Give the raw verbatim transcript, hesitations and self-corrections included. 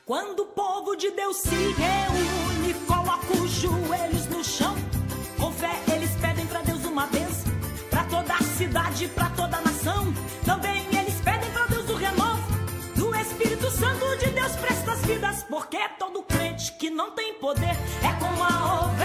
Quando o povo de Deus se reúne, coloca os joelhos no chão. Com fé eles pedem pra Deus uma bênção, pra toda a cidade, pra toda a nação. Também eles pedem pra Deus o renovo do Espírito Santo de Deus pra estas vidas. Porque todo crente que não tem poder é como a obra